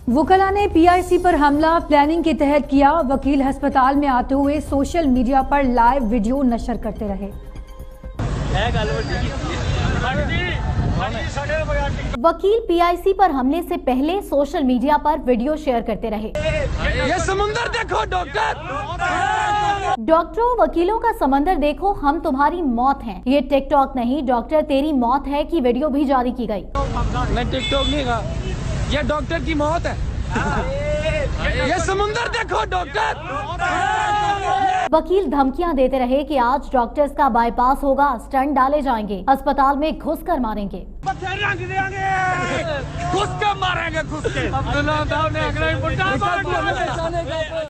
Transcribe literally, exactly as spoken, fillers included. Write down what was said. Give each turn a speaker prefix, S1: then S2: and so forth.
S1: वुकला ने पीआईसी पर हमला प्लानिंग के तहत किया। वकील अस्पताल में आते हुए सोशल मीडिया पर लाइव वीडियो नशर करते रहे।
S2: वकील पीआईसी पर हमले से पहले सोशल मीडिया पर वीडियो शेयर करते रहे।
S3: ये समंदर देखो डॉक्टर।
S2: डॉक्टरों, वकीलों का समंदर देखो, हम तुम्हारी मौत हैं। ये टिकटॉक नहीं, डॉक्टर तेरी मौत है की वीडियो भी जारी की गई।
S3: मैं टिकटॉक नहीं कहा, ये डॉक्टर की मौत है। ये समंदर देखो डॉक्टर।
S2: वकील धमकियां देते रहे कि आज डॉक्टर्स का बाईपास होगा, स्टंट डाले जाएंगे, अस्पताल में घुस कर मारेंगे,
S3: घुस कर मारेंगे, घुस के।